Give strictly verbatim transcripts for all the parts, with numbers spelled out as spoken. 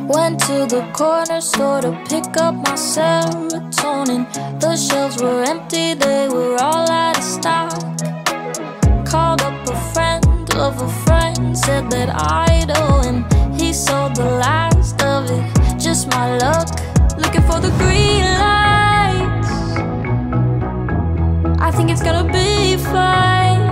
Went to the corner store to pick up my serotonin. The shelves were empty, they were all out of stock. Called up a friend of a friend, said that I'd owe him. He sold the last of it, just my luck. Looking for the green lights. I think it's gonna be fine,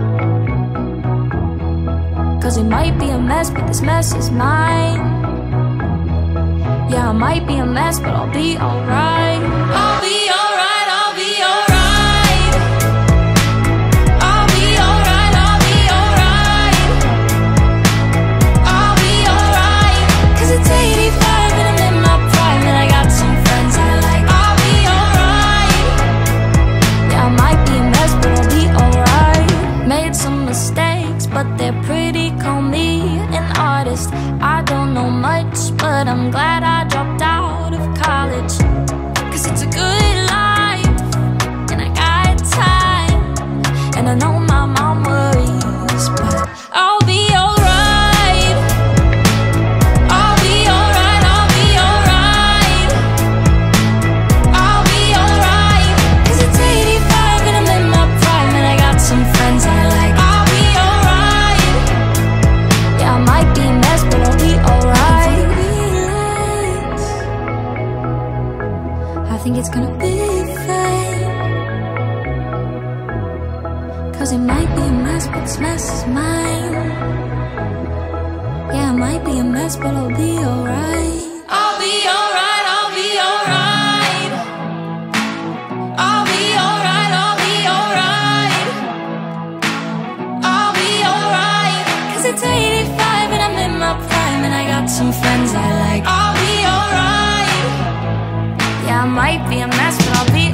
'cause it might be a mess, but this mess is mine. Yeah, I might be a mess, but I'll be alright. I'll be alright, I'll be alright. I'll be alright, I'll be alright. I'll be alright. 'Cause it's eighty-five and I'm in my prime, and I got some friends I like. I'll be alright. Yeah, I might be a mess, but I'll be alright. Made some mistakes, but they're pretty. Call me an artist. I don't know much, but I'm glad I dropped out of college. 'Cause it's a good life, and I got time. And I know my mom worries, but I'll be alright. I'll be alright, I'll be alright. I'll be alright. 'Cause it's eighty-five and I'm in my prime, and I got some friends I like. I'll be alright. Yeah, I might be a mess, but I'll be alright. I think it's gonna be fine, 'cause it might be a mess, but this mess is mine. Yeah, I might be a mess, but I'll be alright. I'll be alright, I'll be alright. I'll be alright, I'll be alright. I'll be alright. 'Cause it's eighty-five and I'm in my prime, and I got some friends I like. I'll be alright. Yeah, I might be a mess, but I'll be